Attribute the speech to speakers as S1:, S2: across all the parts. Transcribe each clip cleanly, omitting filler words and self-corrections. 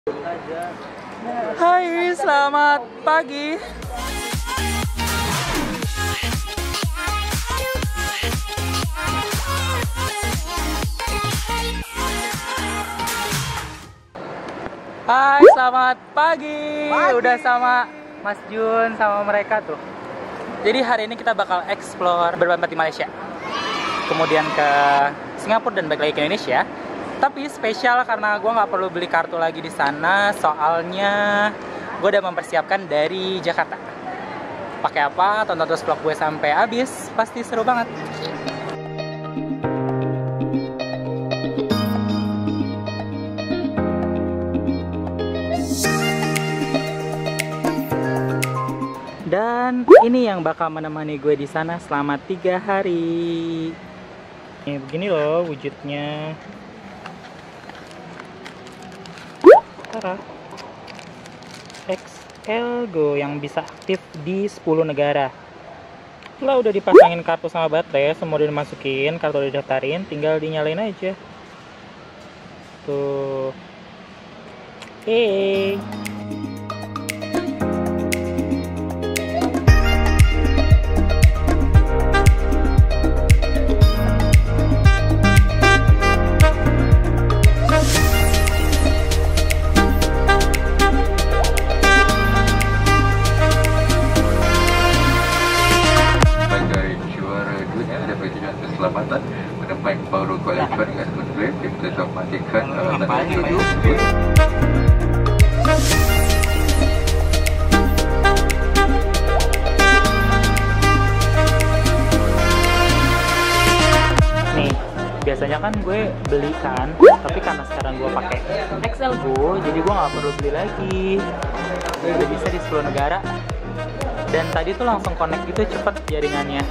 S1: Hai, selamat pagi. Hai, selamat pagi. Udah sama Mas Jun sama mereka tuh. Jadi hari ini kita bakal explore beberapa tempat di Malaysia. Kemudian ke Singapura dan balik lagi ke Indonesia. Tapi spesial karena gue nggak perlu beli kartu lagi di sana. Soalnya gue udah mempersiapkan dari Jakarta. Pakai apa? Tonton terus vlog gue sampai habis. Pasti seru banget. Dan ini yang bakal menemani gue di sana selama 3 hari. Begini loh wujudnya. Tara. XL Go yang bisa aktif di 10 negara. Setelah udah dipasangin kartu sama baterai, semua udah dimasukin, kartu udah didaftarin, tinggal dinyalain aja. Tuh. Hey.
S2: Keselamatan penumpang baru kualifikasi dengan klaim diperintah matikan tanda tersebut.
S1: Nih, biasanya kan gue beli kan, tapi karena sekarang gue pakai XL Go, jadi gue nggak perlu beli lagi. Udah bisa di 10 negara. Dan tadi tuh langsung connect gitu cepet jaringannya.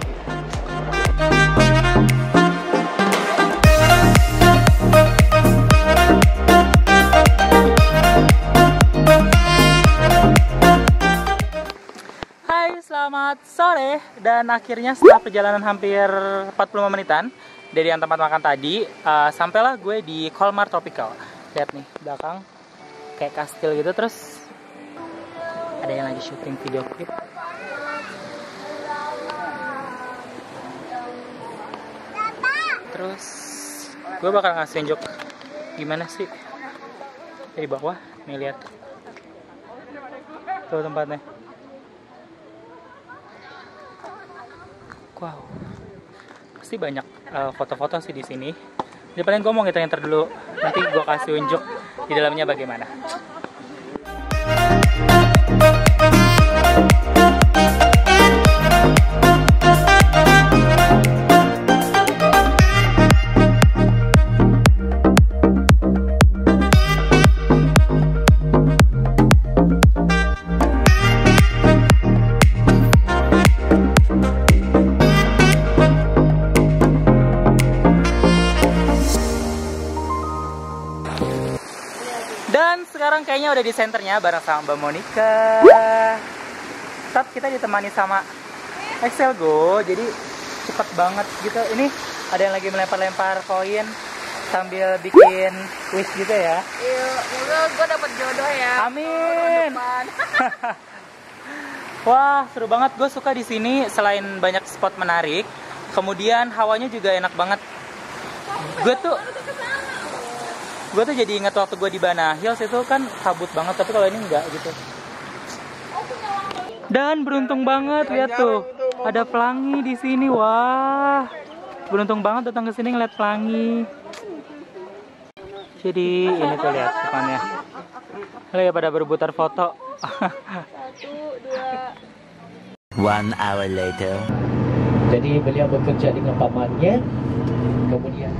S1: Selamat sore, dan akhirnya setelah perjalanan hampir 45 menitan dari yang tempat makan tadi, sampailah gue di Colmar Tropical. Lihat nih belakang kayak kastil gitu, terus ada yang lagi syuting video klip. Terus gue bakal ngasih unjuk gimana sih dari bawah nih, lihat tuh tempatnya. Wow, pasti banyak foto-foto sih di sini. Jadi paling gue mau ngitung-ngitung dulu, nanti gue kasih unjuk di dalamnya bagaimana. Dan sekarang kayaknya udah di senternya bareng sama Mbak Monica. Tetap kita ditemani sama XL Go, jadi cepet banget gitu. Ini ada yang lagi melempar-lempar koin sambil bikin wish gitu ya.
S3: Iya, semoga gue dapet jodoh ya.
S1: Amin. Wah, seru banget. Gue suka di sini selain banyak spot menarik, kemudian hawanya juga enak banget. Gue tuh jadi ingat waktu gue di Banana Hills itu kan kabut banget, tapi kalau ini enggak gitu. Dan beruntung banget, lihat tuh, ada pelangi di sini. Wah, beruntung banget datang ke sini ngeliat pelangi. Jadi ini tuh lihat depannya, lagi pada berebutan foto.
S3: 1, 2.
S4: 1 hour later.
S5: Jadi beliau bekerja dengan pamannya, kemudian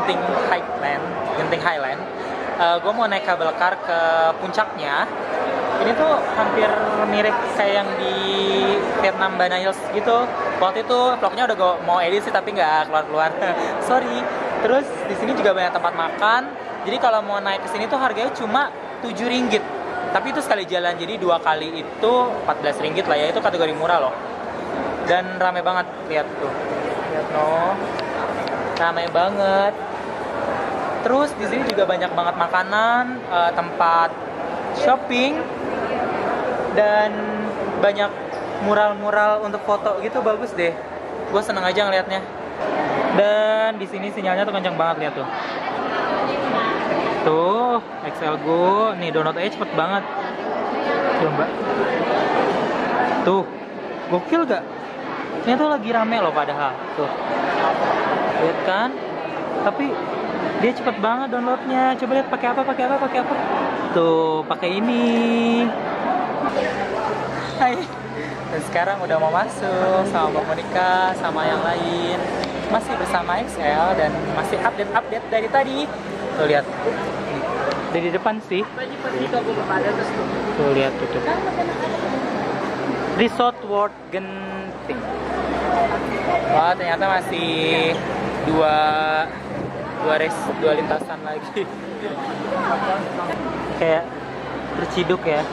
S1: Genting Highland. Gue mau naik kabel car ke puncaknya. Ini tuh hampir mirip kayak yang di Vietnam Bana Hills gitu. Waktu itu vlognya udah gue mau edit sih tapi nggak keluar. Sorry. Terus di sini juga banyak tempat makan. Jadi kalau mau naik ke sini tuh harganya cuma 7 ringgit. Tapi itu sekali jalan, jadi 2 kali itu 14 ringgit lah ya. Itu kategori murah loh. Dan rame banget, lihat tuh. Lihat no. Rame banget. Terus di sini juga banyak banget makanan, tempat shopping, dan banyak mural-mural untuk foto gitu, bagus deh. Gue seneng aja ngeliatnya. Dan di sini sinyalnya tuh kencang banget, lihat tuh. Tuh, XL Go, nih download aja cepet banget. Coba. Tuh, gokil gak? Ini tuh lagi rame loh padahal. Tuh, lihat kan? Tapi dia cepet banget downloadnya. Coba lihat pakai apa? Tuh, pakai ini. Hai. Dan sekarang udah mau masuk sama Mbak Monica, sama yang lain. Masih bersama XL dan masih update dari tadi. Tuh lihat. Dari depan sih. Tuh lihat tuh. Resort World Genting. Wah, ternyata masih dua lintasan lagi. Kayak terciduk ya.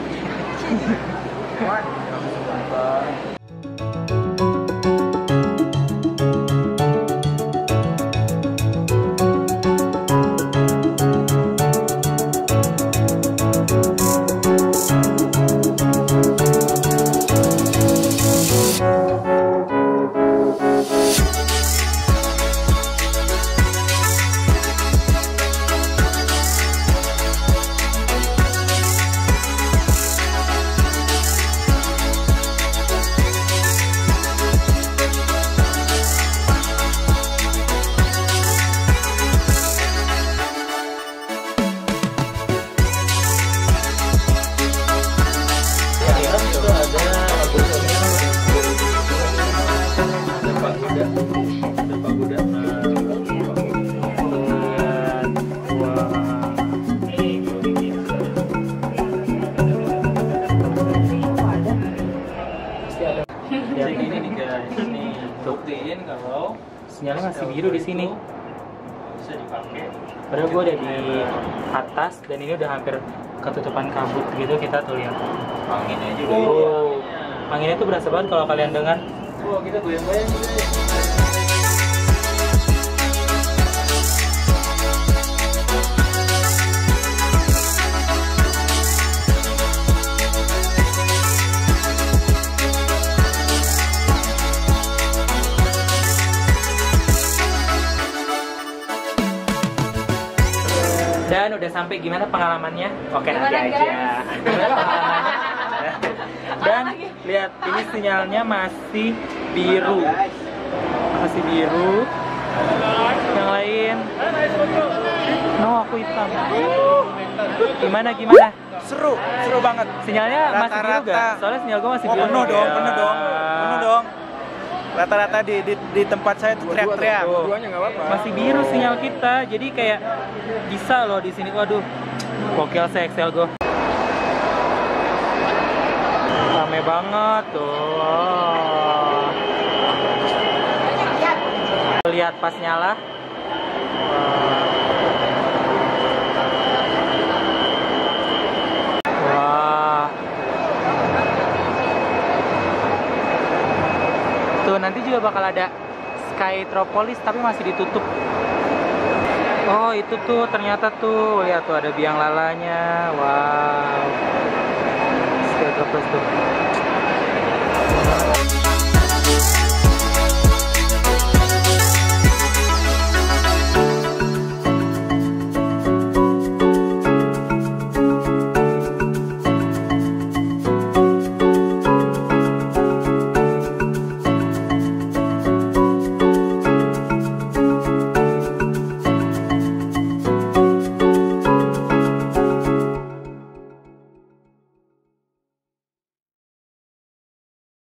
S1: Buktiin kalau sinyalnya masih biru di sini. Bisa dipakai. Padahal gue udah di atas dan ini udah hampir ketutupan kabut gitu. Kita tuh lihat. Anginnya juga. Anginnya tuh berasa banget kalau kalian dengar. Kita goyang-goyang gitu. Dan udah sampai, gimana pengalamannya? Oke, nanti aja. Dan lihat, ini sinyalnya masih biru. Masih biru. Yang lain. No, aku hitam. Gimana?
S4: Seru banget.
S1: Sinyalnya masih biru gak? Soalnya sinyal gue masih biru.
S4: Penuh dong. Rata-rata di tempat saya tuh teriak-teriak.
S1: Masih biru sinyal kita, jadi kayak bisa loh di sini. Waduh, gokil sih XL Go. Rame banget tuh. Lihat pas nyala. Tuh, nanti juga bakal ada Skytropolis tapi masih ditutup. Oh, itu tuh ternyata tuh, lihat tuh ada biang lalanya. Wow. Skytropolis tuh.